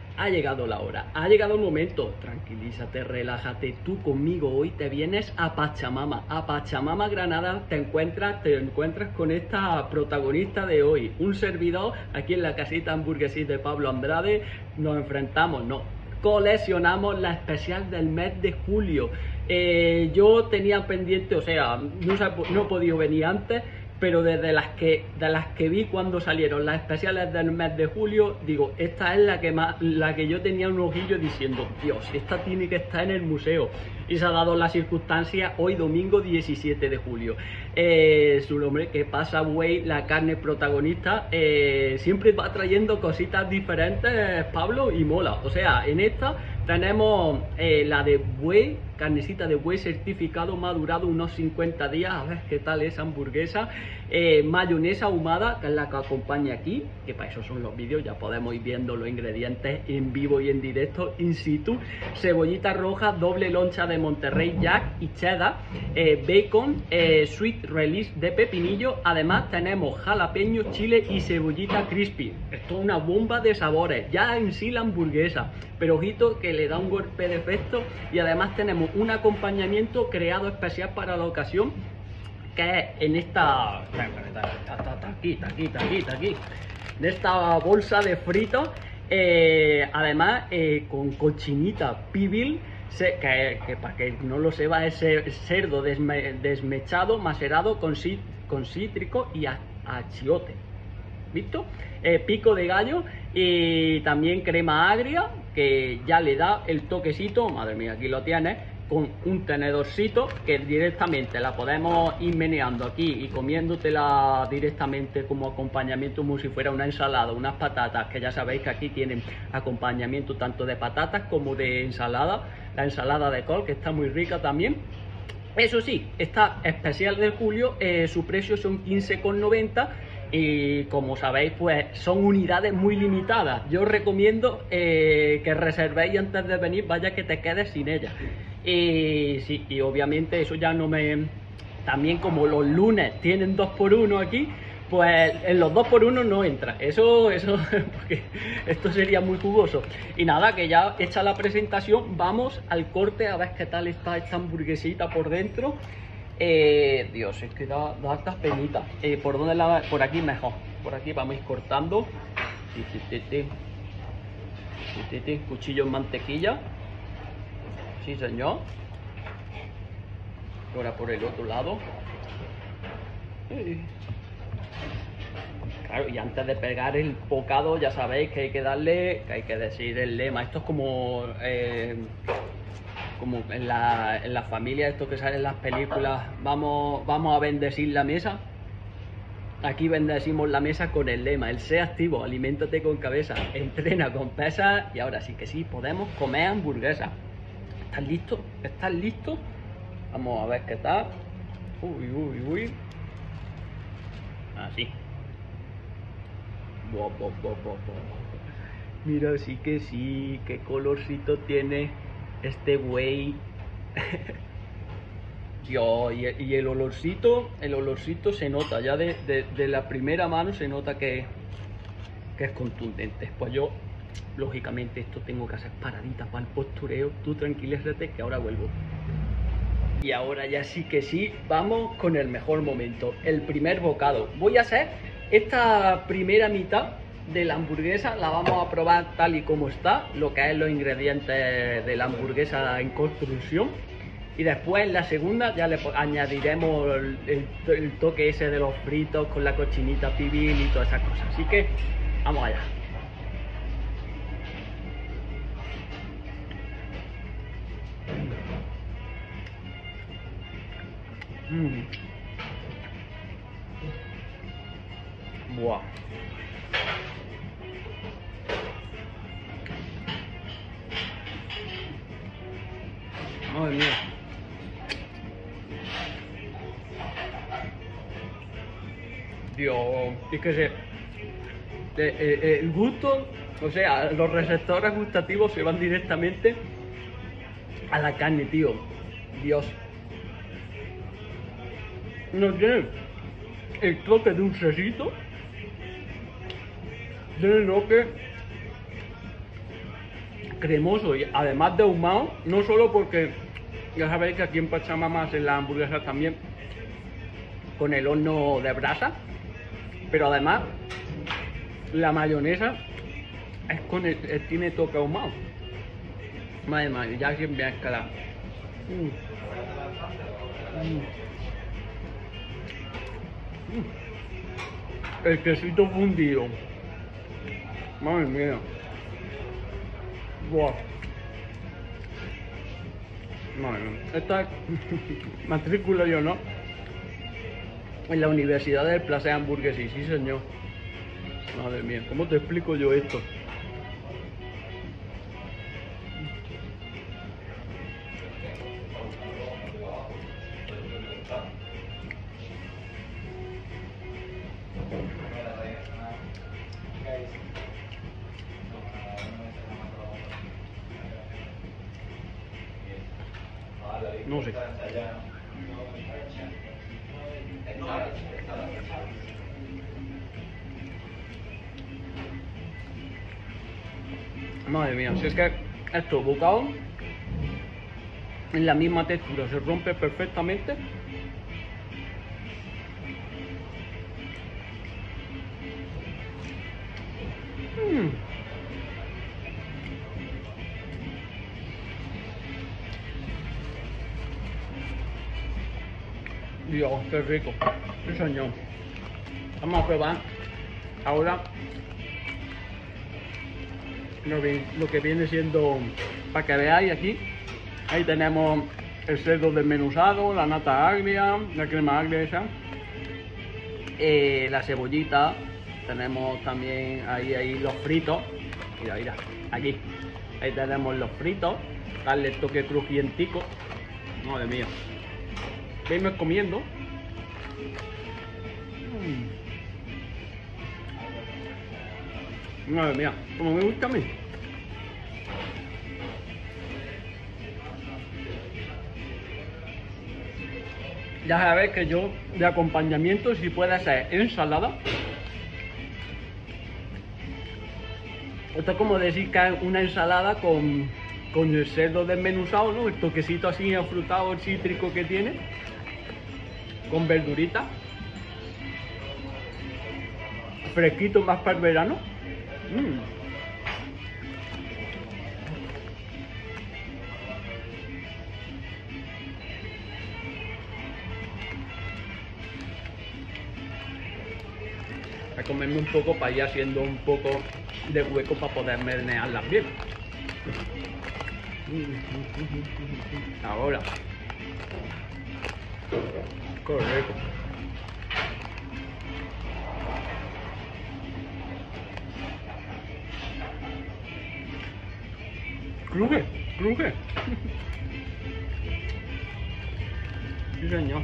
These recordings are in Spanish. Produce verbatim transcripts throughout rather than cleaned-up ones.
Ha llegado la hora, ha llegado el momento. Tranquilízate, relájate. Tú conmigo hoy te vienes a Pachamama. A Pachamama, Granada, te encuentras, te encuentras con esta protagonista de hoy. Un servidor aquí en la casita hamburguesí de Pablo Andrade. Nos enfrentamos, no, coleccionamos la especial del mes de julio. Eh, yo tenía pendiente, o sea, no, no he podido venir antes, pero desde las que de las que vi cuando salieron las especiales del mes de julio, digo, esta es la que más, la que yo tenía un ojillo diciendo, Dios, esta tiene que estar en el museo. Y se ha dado la circunstancia hoy domingo diecisiete de julio. Eh, su nombre, que pasa Buey, la carne protagonista, eh, siempre va trayendo cositas diferentes, Pablo, y mola. O sea, en esta tenemos eh, la de buey, carnecita de buey certificado, madurado unos cincuenta días, a ver qué tal es hamburguesa, eh, mayonesa ahumada, que es la que acompaña aquí, que para eso son los vídeos, ya podemos ir viendo los ingredientes en vivo y en directo, in situ, cebollita roja, doble loncha de Monterrey Jack y cheddar, eh, bacon, eh, sweet release de pepinillo, además tenemos jalapeño, chile y cebollita crispy. Esto es una bomba de sabores, ya en sí la hamburguesa, pero ojito que le da un golpe de efecto. Y además tenemos un acompañamiento creado especial para la ocasión, que es en esta aquí, aquí, aquí, aquí, de esta bolsa de fritos, eh, además eh, con cochinita pibil, que, que para que no lo sepa es cerdo desme, desmechado, macerado con, con cítrico y achiote, ¿visto? Eh, pico de gallo y también crema agria, que ya le da el toquecito. Madre mía, aquí lo tienes, con un tenedorcito que directamente la podemos ir meneando aquí y comiéndotela directamente como acompañamiento, como si fuera una ensalada, unas patatas, que ya sabéis que aquí tienen acompañamiento tanto de patatas como de ensalada, la ensalada de col, que está muy rica también. Eso sí, esta especial de julio, eh, su precio son quince con noventa. Y como sabéis, pues son unidades muy limitadas. Yo os recomiendo eh, que reservéis antes de venir, vaya que te quedes sin ella. Y sí, y obviamente eso ya no me... También como los lunes tienen dos por uno aquí, pues en los dos por uno no entra. Eso, eso, porque esto sería muy jugoso. Y nada, que ya hecha la presentación, vamos al corte a ver qué tal está esta hamburguesita por dentro. Eh, Dios, es que da, da hartas penitas. Eh, ¿Por dónde la? Por aquí mejor. Por aquí vamos a ir cortando. Cuchillo en mantequilla. Sí, señor. Ahora por el otro lado. Claro, y antes de pegar el bocado, ya sabéis que hay que darle, que hay que decir el lema. Esto es como... Eh, como en la, en la familia, esto que sale en las películas, vamos, vamos a bendecir la mesa. Aquí bendecimos la mesa con el lema, el sé activo, aliméntate con cabeza, entrena con pesas, y ahora sí que sí, podemos comer hamburguesas. ¿Estás listo? ¿Estás listo? Vamos a ver qué tal. Uy, uy, uy. Así. Bo, bo, bo, bo, bo. Mira, sí que sí, qué colorcito tiene este buey. Dios, y, y el olorcito, el olorcito se nota, ya de, de, de la primera mano se nota que, que es contundente. Pues yo, lógicamente, esto tengo que hacer paraditas para el postureo. Tú tranquilízate que ahora vuelvo. Y ahora ya sí que sí, vamos con el mejor momento, el primer bocado. Voy a hacer esta primera mitad de la hamburguesa, la vamos a probar tal y como está, lo que es los ingredientes de la hamburguesa en construcción, y después en la segunda ya le añadiremos el, el, el toque ese de los fritos con la cochinita pibil y todas esas cosas. Así que vamos allá. Mm. Buah. Madre mía. Dios, es que se, eh, eh, el gusto, o sea, los receptores gustativos se van directamente a la carne, tío. Dios. No tiene el toque de un cerrito, tiene el toque cremoso y además de ahumado, no solo porque ya sabéis que aquí en Pachamama hacen las hamburguesas también con el horno de brasa, pero además la mayonesa es con el, el- tiene toque ahumado. Madre mía, ya siempre ha escalado. Mm. Mm. Mm. El quesito fundido. Madre mía. Buah. Madre mía. Esta es matrícula yo, ¿no? En la Universidad del Placer Hamburguesí, sí señor. Madre mía, ¿cómo te explico yo esto? No sé. Madre mía, si es que esto, bocado, en la misma textura, se rompe perfectamente. Mm. Dios, qué rico. Sí, señor. Vamos a probar ahora lo, vi- lo que viene siendo, para que veáis aquí. Ahí tenemos el cerdo desmenuzado, la nata agria, la crema agria esa, eh, la cebollita. Tenemos también ahí, ahí los fritos. Mira, mira, aquí. Ahí tenemos los fritos. Darle el toque crujientico. Madre mía. Venme comiendo. Mm. Madre mía, como me gusta a mí. Ya sabéis que yo de acompañamiento, si puede ser ensalada. Esto es como decir que es una ensalada con, con el cerdo desmenuzado, ¿no? El toquecito así afrutado, el cítrico que tiene. Con verdurita. Fresquito más para el verano. Mm. A comerme un poco para ir haciendo un poco de hueco para poder menearlas bien. Ahora. Correcto. Cruje, cruje. Sí, señor.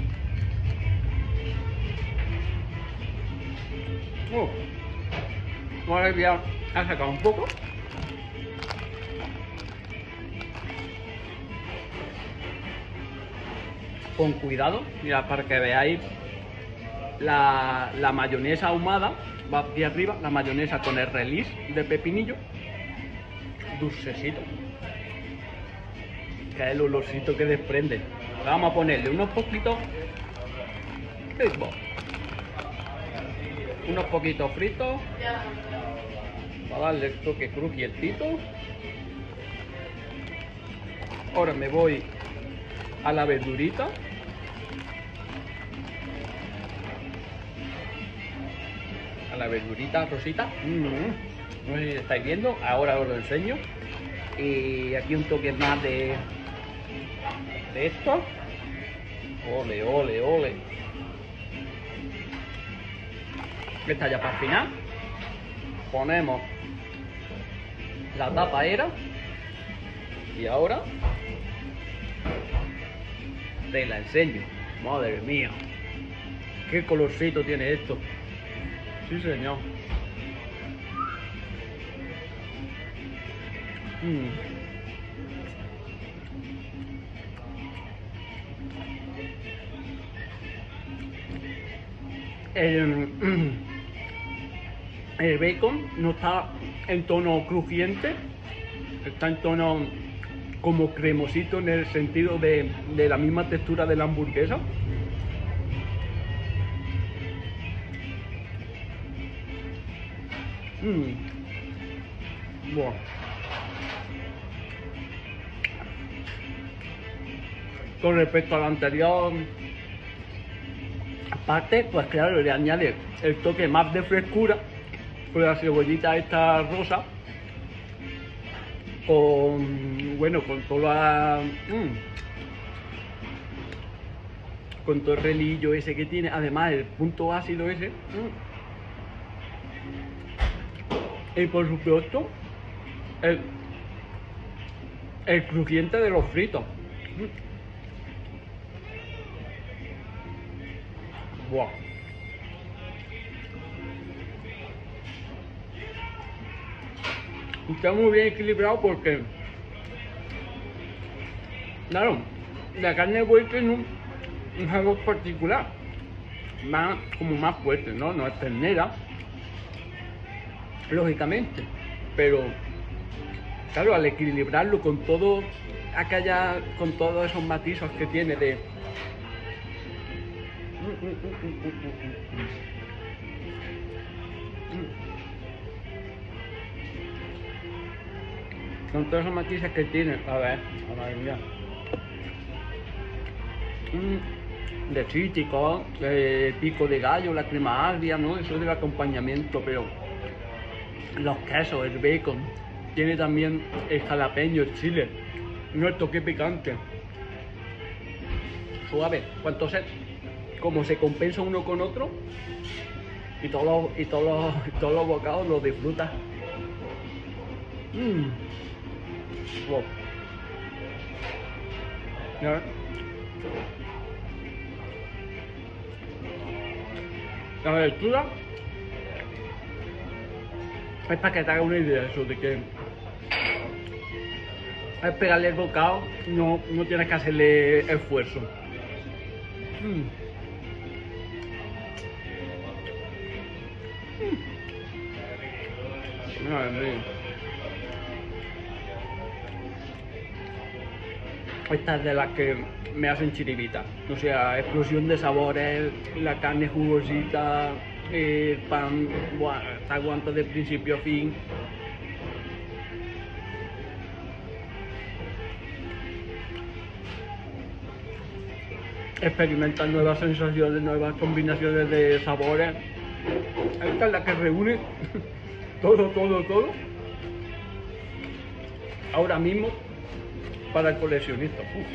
Oh. Ahora voy a sacar un poco. Con cuidado, mira, para que veáis la, la mayonesa ahumada. Va aquí arriba, la mayonesa con el release de pepinillo. Dulcecito. Que es el olorcito que desprende. Vamos a ponerle unos poquitos. Unos poquitos fritos. Para darle el toque crujientito. Ahora me voy a la verdurita. A la verdurita rosita. Mm-hmm. No sé si estáis viendo, ahora os lo enseño. Y aquí un toque más de, de esto. Ole, ole, ole. Esta ya para el final. Ponemos la tapadera. Y ahora te la enseño. Madre mía. Qué colorcito tiene esto. Sí, señor. Mm. El, el bacon no está en tono crujiente, Está en tono como cremosito en el sentido de, de la misma textura de la hamburguesa. Mmm. Buah. Con respecto al anterior, aparte, pues claro, le añade el toque más de frescura con la cebollita esta rosa, con, bueno, con toda, mmm, con todo el relillo ese que tiene, además el punto ácido ese, mmm, y por supuesto el, el crujiente de los fritos. Mm. Wow. Está muy bien equilibrado porque, claro, la carne de buey tiene un, un sabor particular, más, como más fuerte, ¿no? No es ternera, lógicamente, pero claro, al equilibrarlo con todo aquella, con todos esos matices que tiene de con todos esos matices que tiene, a ver, a ver, mira, de cítrico, eh, pico de gallo, la crema agria, ¿no? Eso es del acompañamiento, pero los quesos, el bacon, tiene también el jalapeño, el chile, no el toque picante, suave, cuanto se, como se compensa uno con otro, y todos los, y todos los, y todos los bocados los disfrutas. Mmm. Wow. ¿Ya? La abertura es para que te haga una idea eso de que es pegarle el bocado, no, no tienes que hacerle esfuerzo. Mm. Mm. Madre mía. Esta es de las que me hacen chiribita, o sea, explosión de sabores, la carne jugosita, el pan, buah, te aguanta de principio a fin. Experimentar nuevas sensaciones, nuevas combinaciones de sabores. Esta es la que reúne todo, todo, todo. Ahora mismo para el coleccionista. Uf.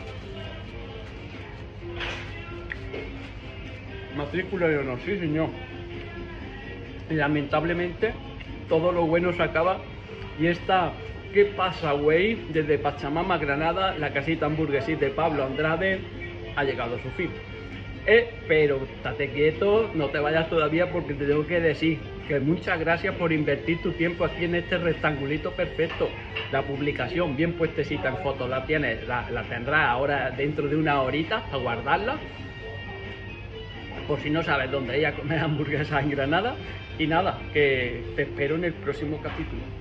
Matrícula de honor, sí señor. Y lamentablemente todo lo bueno se acaba y esta ¿qué pasa, güey? Desde Pachamama, Granada, la casita hamburguesita de Pablo Andrade ha llegado a su fin. Eh, pero estate quieto, no te vayas todavía porque te tengo que decir que muchas gracias por invertir tu tiempo aquí en este rectangulito perfecto. La publicación bien puestecita en fotos la tienes, la, la tendrás ahora dentro de una horita a guardarla. Por si no sabes dónde ir a comer hamburguesas en Granada. Y nada, que te espero en el próximo capítulo.